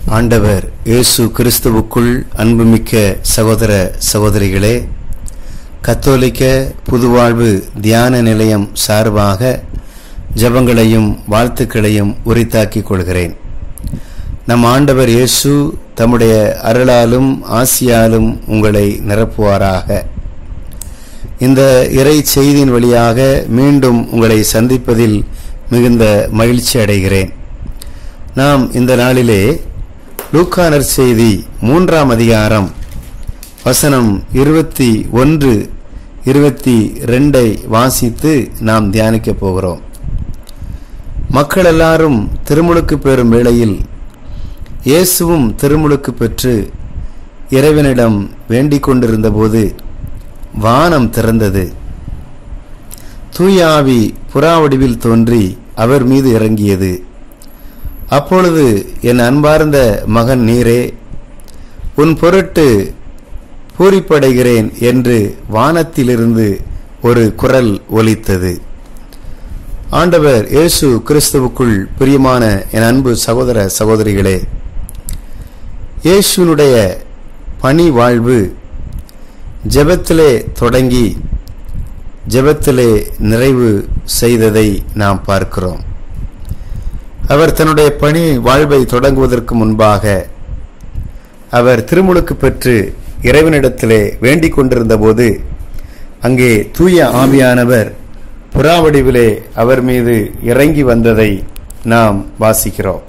ஆண்டவர் இயேசு கிறிஸ்துவுக்குள் அன்புமிக்க சகோதர சகோதரிகளே, கத்தோலிக்க புதுவாழ்வு தியான நிலையம் சார்பாக ஜெபங்களையும் வாழ்த்துக்களையும் உரித்தாக்கிக் கொள்கிறேன். நம் ஆண்டவர் இயேசு தம்முடைய அருளாலும் ஆசியாலும் உங்களை நிரப்புவாராக. இந்த இறை செய்தியின் வழியாக மீண்டும் உங்களை சந்திப்பதில் மிகுந்த மகிழ்ச்சி அடைகிறேன். நாம் இந்த நாளிலே லூக்கா நற்செய்தி 3ஆம் அதிகாரம் வசனம் 21, 22 வாசித்து நாம் தியானிக்கப் போகிறோம். மக்கள் எல்லாரும் திருமுழுக்கு பெறும் வேளையில் இயேசுவும் திருமுழுக்கு பெற்று இறைவனிடம் வேண்டிக் கொண்டிருந்த போது வானம் திறந்தது. தூய ஆவி புறா வடிவில் தோன்றி அவர் மீது இறங்கியது. அப்பொழுது, என் அன்பார்ந்த மகன் நீரே, உன் பொருட்டு பூரிப்படைகிறேன் என்று வானத்திலிருந்து ஒரு குரல் ஒலித்தது. ஆண்டவர் இயேசு கிறிஸ்துவுக்குள் பிரியமான என் அன்பு சகோதர சகோதரிகளே, இயேசுனுடைய பணி வாழ்வு ஜெபத்திலே தொடங்கி ஜெபத்திலே நிறைவு செய்ததை நாம் பார்க்கிறோம். அவர் தன்னுடைய பணி வாழ்வை தொடங்குவதற்கு முன்பாக அவர் திருமுழுக்கு பெற்று இறைவனிடத்திலே வேண்டிக் கொண்டிருந்த போது அங்கே தூய ஆவியானவர் புறாவடிவிலே அவர் மீது இறங்கி வந்ததை நாம் வாசிக்கிறோம்.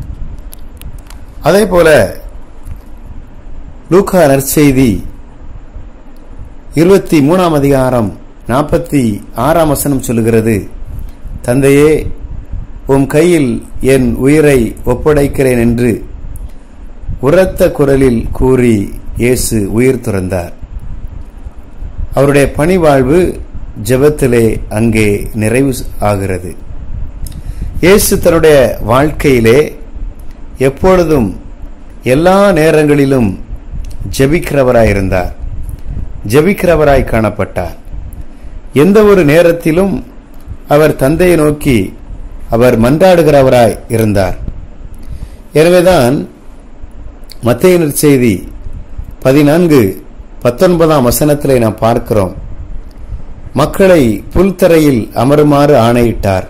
அதேபோல லூக்கா நற்செய்தி 23ஆம் அதிகாரம் 46ஆம் வசனம் சொல்லுகிறது, தந்தையே, உம் கையில் என் உயிரை ஒப்படைக்கிறேன் என்று உரத்த குரலில் கூறி இயேசு உயிர் துறந்தார். அவருடைய பணிவாழ்வு ஜெபத்திலே அங்கே நிறைவு ஆகிறது. இயேசு தன்னுடைய வாழ்க்கையிலே எப்பொழுதும் எல்லா நேரங்களிலும் ஜெபிக்கிறவராயிருந்தார், ஜெபிக்கிறவராய் காணப்பட்டார். எந்த ஒரு நேரத்திலும் அவர் தந்தையை நோக்கி அவர் மன்றாடுகிறவராய் இருந்தார். எனவேதான் மத்தேயு நற்செய்தி 14:19 வசனத்திலே நாம் பார்க்கிறோம், மக்களை புல்தரையில் அமருமாறு ஆணையிட்டார்.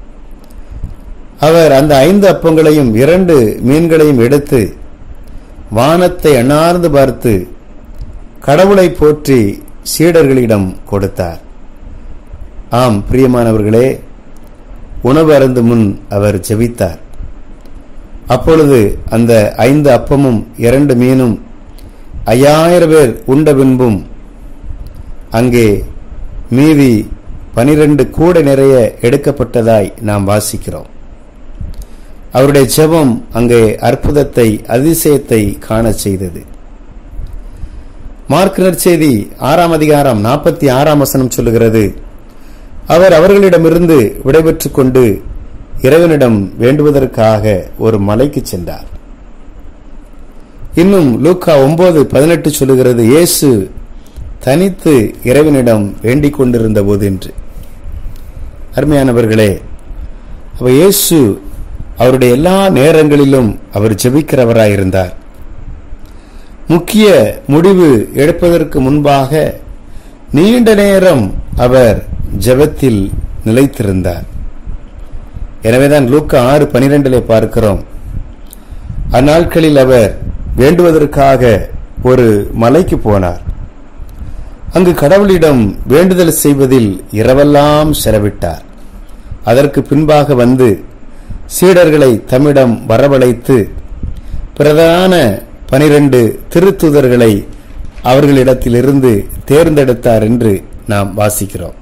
அவர் அந்த 5 அப்பங்களையும் 2 மீன்களையும் எடுத்து வானத்தை அண்ணார்ந்து பார்த்து கடவுளை போற்றி சீடர்களிடம் கொடுத்தார். ஆம் பிரியமானவர்களே, உணவு அருந்தும் முன் அவர் ஜெபித்தார். அப்பொழுது அந்த 5 அப்பமும் 2 மீனும் 5000 பேர் உண்ட பின்பும் அங்கே மீதி 12 கூடை நிறைய எடுக்கப்பட்டதாய் நாம் வாசிக்கிறோம். அவருடைய ஜெபம் அங்கே அற்புதத்தை, அதிசயத்தை காண செய்தது. மார்க் நற்செய்தி 6ஆம் அதிகாரம் 46ஆம் வசனம் சொல்லுகிறது, அவர் அவர்களிடமிருந்து விடைபெற்றுக் கொண்டு இறைவனிடம் வேண்டுவதற்காக ஒரு மலைக்கு சென்றார். இன்னும் லூக்கா 9:18 சொல்லுகிறது, இயேசு தனித்து இறைவனிடம் வேண்டிக் கொண்டிருந்த போது என்று. அருமையானவர்களே, அப்ப இயேசு அவருடைய எல்லா நேரங்களிலும் அவர் ஜெபிக்கிறவராயிருந்தார். முக்கிய முடிவு எடுப்பதற்கு முன்பாக நீண்ட நேரம் அவர் ஜெபத்தில் நிலைத்திருந்தார். எனவேதான் லூக்கா 6:12 பார்க்கிறோம், அந்நாட்களில் அவர் வேண்டுவதற்காக ஒரு மலைக்கு போனார். அங்கு கடவுளிடம் வேண்டுதல் செய்வதில் இரவெல்லாம் செலவிட்டார். அதற்கு பின்பாக வந்து சீடர்களை தம்மிடம் வரவழைத்து பிரதான 12 திருத்தூதர்களை அவர்களிடத்திலிருந்து தேர்ந்தெடுத்தார் என்று நாம் வாசிக்கிறோம்.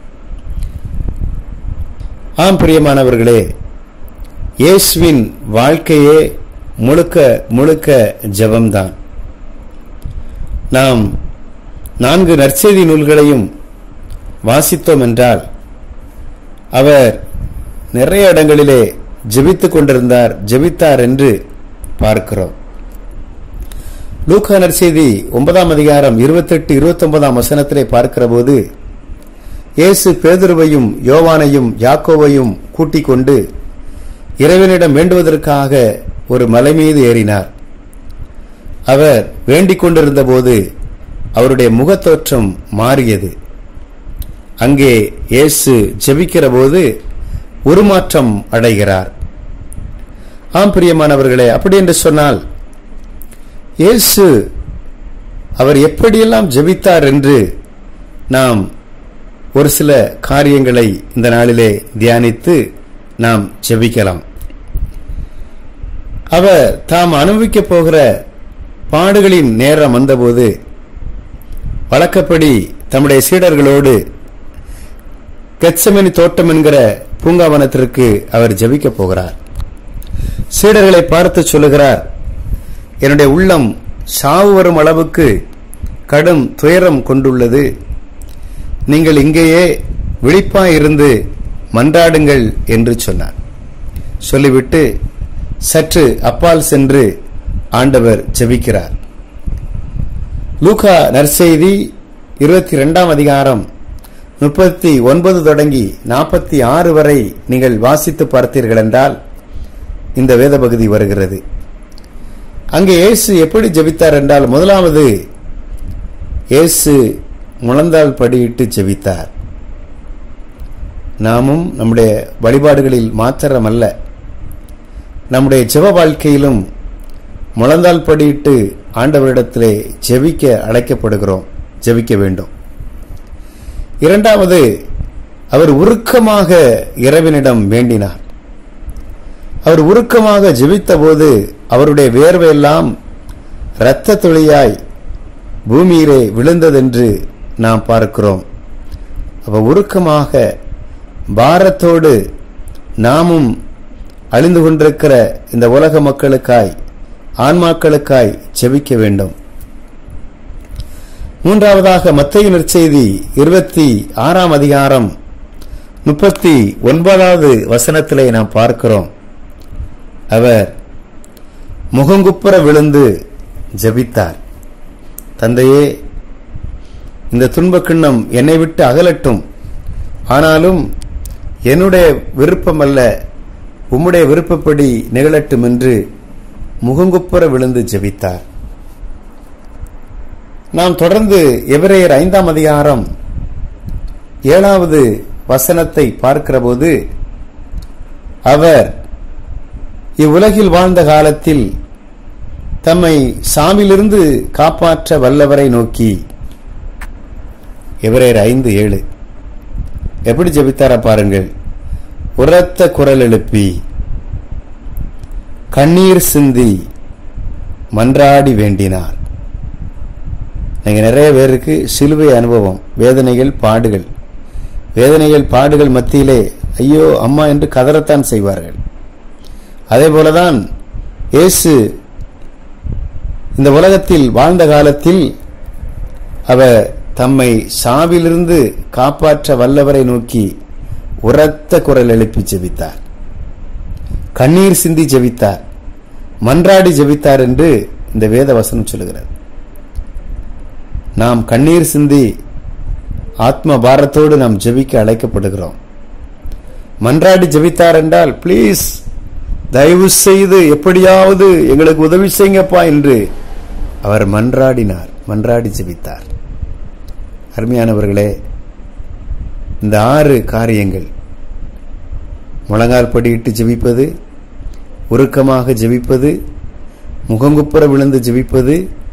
ஆம் பிரியமானவர்களே, இயேசுவின் வாழ்க்கையே முழுக்க முழுக்க ஜெபம்தான். நாம் 4 நற்செய்தி நூல்களையும் வாசித்தோம் என்றால் அவர் நிறைய இடங்களிலே ஜெபித்துக் கொண்டிருந்தார், ஜெபித்தார் என்று பார்க்கிறோம். லூக்கா நற்செய்தி 9ஆம் அதிகாரம் 28-29 வசனத்திலே பார்க்கிற போது இயேசு பேதுருவையும் யோவானையும் யாக்கோவையும் கூட்டிக் கொண்டு இறைவனிடம் வேண்டுவதற்காக ஒரு மலை மீது ஏறினார். அவர் வேண்டிக் கொண்டிருந்த போது அவருடைய முகத்தோற்றம் மாறியது. அங்கே இயேசு ஜெபிக்கிற போது உருமாற்றம் அடைகிறார். ஆம் பிரியமானவர்களே, அப்படி என்று சொன்னால் இயேசு அவர் எப்படியெல்லாம் ஜெபித்தார் என்று நாம் ஒரு சில காரியங்களை இந்த நாளிலே தியானித்து நாம் ஜெபிக்கலாம். அவர் தாம் அனுபவிக்கப் போகிற பாடுகளின் நேரம் வந்தபோது வழக்கப்படி தம்முடைய சீடர்களோடு கெத்செமனி தோட்டம் என்கிற பூங்காவனத்திற்கு அவர் ஜெபிக்கப் போகிறார். சீடர்களை பார்த்து சொல்லுகிறார், என்னுடைய உள்ளம் சாவு வரும் அளவுக்கு கடும் துயரம் கொண்டுள்ளது. நீங்கள் இங்கேயே விழிப்பாயிருந்து மன்றாடுங்கள் என்று சொன்னார். சொல்லிவிட்டு சற்று அப்பால் சென்று ஆண்டவர் ஜெபிக்கிறார். லூக்கா நற்செய்தி 22ஆம் அதிகாரம் 39 தொடங்கி 46 வரை நீங்கள் வாசித்து பார்த்தீர்கள் என்றால் இந்த வேத பகுதி வருகிறது. அங்கே இயேசு எப்படி ஜெபித்தார் என்றால், முதலாவது இயேசு முழந்தாள் படியிட்டு ஜெபித்தார். நாமும் நம்முடைய வழிபாடுகளில் மாத்திரமல்ல, நம்முடைய ஜெப வாழ்க்கையிலும் முழந்தாள் படியிட்டு ஆண்டவரிடத்திலே ஜெபிக்க அழைக்கப்படுகிறோம், ஜெபிக்க வேண்டும். இரண்டாவது, அவர் உருக்கமாக இறைவனிடம் வேண்டினார். அவர் உருக்கமாக ஜெபித்த போது அவருடைய வேர்வையெல்லாம் இரத்த துளியாய் பூமியிலே விழுந்ததென்று நாம் பார்க்கிறோம். அப்ப உருக்கமாக பாரத்தோடு நாமும் அழிந்து கொண்டிருக்கிற இந்த உலக மக்களுக்காய், ஆன்மாக்களுக்காய் ஜெபிக்க வேண்டும். மூன்றாவதாக மத்தேயு நற்செய்தி 26ஆம் அதிகாரம் 39வது வசனத்திலே நாம் பார்க்கிறோம். அவர் முகங்குப்புற விழுந்து ஜெபித்தார். தந்தையே, இந்த துன்ப கிண்ணம் என்னை விட்டு அகலட்டும், ஆனாலும் என்னுடைய விருப்பம் அல்ல, உம்முடைய விருப்பப்படி நிகழட்டும் என்று முகங்குப்புற விழுந்து ஜெபித்தார். நாம் தொடர்ந்து எபிரேயர் 5ஆம் அதிகாரம் 7வது வசனத்தை பார்க்கிற போது, அவர் இவ்வுலகில் வாழ்ந்த காலத்தில் தம்மை சாவிலிருந்து காப்பாற்ற வல்லவரை நோக்கி, எபிரேயர் 5:7 எப்படி ஜெபித்தார பாருங்கள். உரத்த குரல் எழுப்பி கண்ணீர் சிந்தி மன்றாடி வேண்டினார். நீங்க நிறைய பேருக்கு சிலுவை அனுபவம், வேதனைகள் பாடுகள் மத்தியிலே ஐயோ அம்மா என்று கதறத்தான் செய்வார்கள். அதே போலதான் இயேசு இந்த உலகத்தில் வாழ்ந்த காலத்தில் அவர் தம்மை சாவிலிருந்து காப்பாற்ற வல்லவரை நோக்கி உரத்த குரல் எழுப்பி ஜெபித்தார், கண்ணீர் சிந்தி ஜெபித்தார், மன்றாடி ஜெபித்தார் என்று இந்த வேத வசனம் சொல்லுகிறது. நாம் கண்ணீர் சிந்தி ஆத்ம பாரத்தோடு நாம் ஜெபிக்க அழைக்கப்படுகிறோம். மன்றாடி ஜெபித்தார் என்றால், பிளீஸ் தயவு செய்து எப்படியாவது எங்களுக்கு உதவி செய்யுங்கப்பா என்று அவர் மன்றாடினார், மன்றாடி ஜெபித்தார். அருமையானவர்களே, இந்த 6 காரியங்கள், முழங்கால் படியிட்டு ஜெபிப்பது, உருக்கமாக ஜெபிப்பது, முகங்குப்புற விழுந்து ஜெபிப்பது,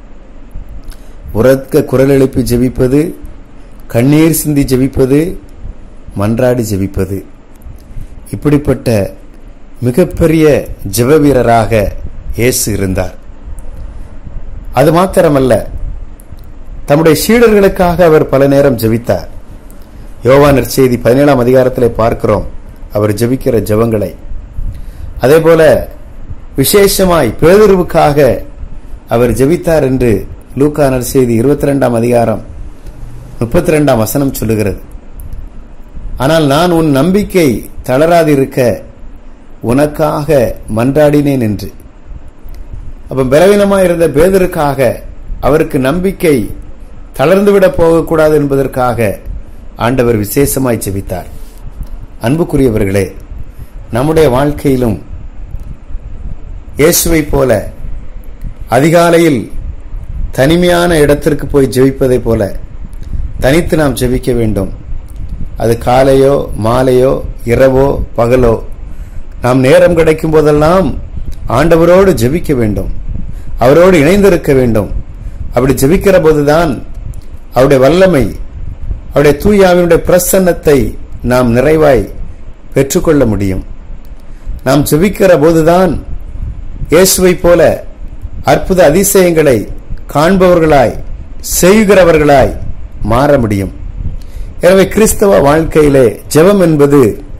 உரக்க குரல் எழுப்பி ஜெபிப்பது, கண்ணீர் சிந்தி ஜெபிப்பது, மன்றாடி ஜெபிப்பது, இப்படிப்பட்ட மிகப்பெரிய ஜெப வீரராக இயேசு இருந்தார். அது மாத்திரமல்ல, தம்முடைய சீடர்களுக்காக அவர் பல நேரம் ஜெபித்தார். யோவான் நற்செய்தி 17ஆம் அதிகாரத்திலே பார்க்கிறோம் அவர் ஜெபிக்கிற ஜெபங்களை. அதேபோல விசேஷமாய் பேதுருவுக்காக அவர் ஜெபித்தார் என்று லூக்கா நற்செய்தி 22ஆம் அதிகாரம் 32ஆம் வசனம் சொல்லுகிறது. ஆனால் நான் உன் நம்பிக்கை தளராதிருக்க உனக்காக மன்றாடினேன் என்று. அப்ப பலவீனமாக இருந்த பேதுருக்காக, அவருக்கு நம்பிக்கை தளர்ந்துவிடப் போகக்கூடாது என்பதற்காக ஆண்டவர் விசேஷமாய் ஜெபித்தார். அன்புக்குரியவர்களே, நம்முடைய வாழ்க்கையிலும் இயேசுவை போல அதிகாலையில் தனிமையான இடத்திற்கு போய் ஜெபிப்பதை போல தனித்து நாம் ஜெபிக்க வேண்டும். அது காலையோ மாலையோ இரவோ பகலோ நாம் நேரம் கிடைக்கும் போதெல்லாம் ஆண்டவரோடு ஜெபிக்க வேண்டும், அவரோடு இணைந்திருக்க வேண்டும். அப்படி ஜெபிக்கிற போதுதான் அவருடைய வல்லமை, அவருடைய தூயாவினுடைய பிரசன்னத்தை நாம் நிறைவாய் பெற்றுக்கொள்ள முடியும். நாம் ஜெபிக்கிற போதுதான் இயேசுவை போல அற்புத அதிசயங்களை காண்பவர்களாய் செய்கிறவர்களாய் மாற முடியும். எனவே கிறிஸ்தவ வாழ்க்கையிலே ஜெபம் என்பது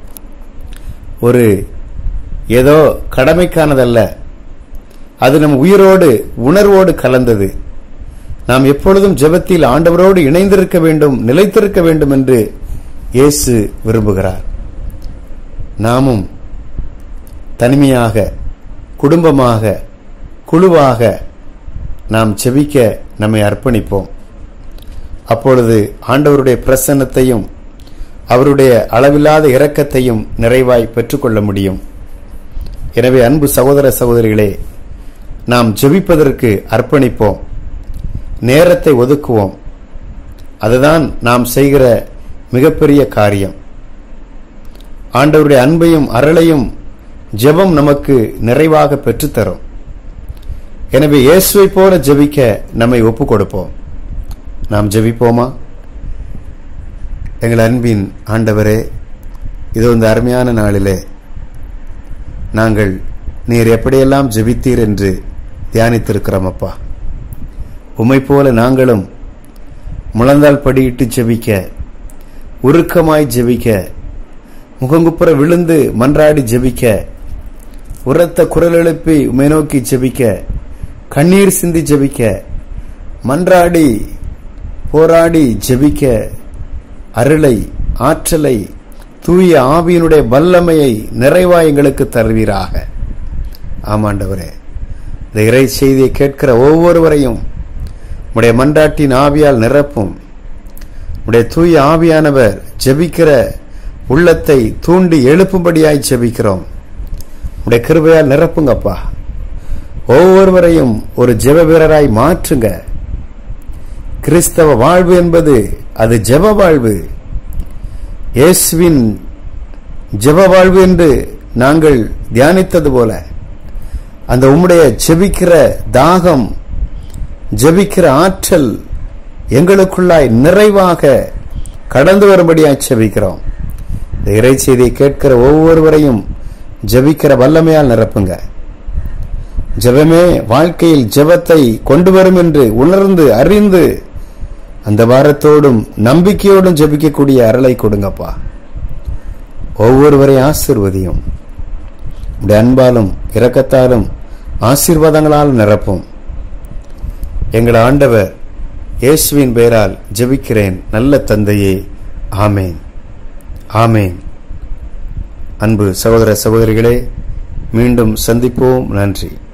ஒரு ஏதோ கடமைக்கானதல்ல, அது நம் உயிரோடு உணர்வோடு கலந்தது. நாம் எப்பொழுதும் ஜெபத்தில் ஆண்டவரோடு இணைந்திருக்க வேண்டும், நிலைத்திருக்க வேண்டும் என்று இயேசு விரும்புகிறார். நாமும் தனிமையாக, குடும்பமாக, குழுவாக நாம் ஜெபிக்க நம்மை அர்ப்பணிப்போம். அப்பொழுது ஆண்டவருடைய பிரசன்னத்தையும் அவருடைய அளவில்லாத இரக்கத்தையும் நிறைவாய் பெற்றுக்கொள்ள முடியும். எனவே அன்பு சகோதர சகோதரிகளே, நாம் ஜெபிப்பதற்கு அர்ப்பணிப்போம், நேரத்தை ஒதுக்குவோம். அதுதான் நாம் செய்கிற மிகப்பெரிய காரியம். ஆண்டவருடைய அன்பையும் அருளையும் ஜெபம் நமக்கு நிறைவாக பெற்றுத்தரும். எனவே இயேசுவை போல ஜெபிக்க நம்மை ஒப்புக் கொடுப்போம். நாம் ஜெபிப்போமா? எங்கள் அன்பின் ஆண்டவரே, இது இந்த அருமையான நாளிலே நாங்கள் நீர் எப்படியெல்லாம் ஜெபித்தீர் என்று தியானித்திருக்கிறோம். அப்பா, உம்மை போல நாங்களும் முழந்தால் படியிட்டு ஜெபிக்க, உருக்கமாய் ஜெபிக்க, முகங்குப்புற விழுந்து மன்றாடி ஜெபிக்க, உரத்த குரல் எழுப்பி உம்மை நோக்கி ஜெபிக்க, கண்ணீர் சிந்தி ஜெபிக்க, மன்றாடி போராடி ஜெபிக்க அருளை, ஆற்றலை, தூய ஆவியினுடைய வல்லமையை நிறைவாய் எங்களுக்கு தருவீராக. ஆமாண்டவரே, இந்த இறை செய்தியை கேட்கிற ஒவ்வொருவரையும் உடைய மன்றாட்டின் ஆவியால் நிரப்பும். உடைய தூய ஆவியானவர் ஜெபிக்கிற உள்ளத்தை தூண்டி எழுப்பும்படியாய் ஜெபிக்கிறோம். உடைய கிருபையால் நிரப்புங்கப்பா. ஒவ்வொருவரையும் ஒரு ஜெப வீரராய் மாற்றுங்க. கிறிஸ்தவ வாழ்வு என்பது அது ஜெப வாழ்வு. இயேசுவின் ஜெப வாழ்வு என்று நாங்கள் தியானித்தது போல அந்த உம்முடைய ஜெபிக்கிற தாகம், ஜெபிக்கிற ஆற்றல் எங்களுக்குள்ளாய் நிறைவாக கடந்து வரும்படியாய் ஜெபிக்கிறோம். இந்த இறை செய்தியை கேட்கிற ஒவ்வொருவரையும் ஜெபிக்கிற வல்லமையால் நிரப்புங்க. ஜெபமே வாழ்க்கையில் ஜெபத்தை கொண்டு வரும் என்று உணர்ந்து அறிந்து அந்த வாரத்தோடும் நம்பிக்கையோடும் ஜெபிக்கக்கூடிய அருளை கொடுங்கப்பா. ஒவ்வொருவரை ஆசீர்வதியும். உடைய அன்பாலும் இரக்கத்தாலும் ஆசீர்வாதங்களால் நிரப்பும். எங்கள் ஆண்டவர் இயேசுவின் பெயரால் ஜெபிக்கிறேன் நல்ல தந்தையே. ஆமேன், ஆமேன். அன்பு சகோதர சகோதரிகளே, மீண்டும் சந்திப்போம். நன்றி.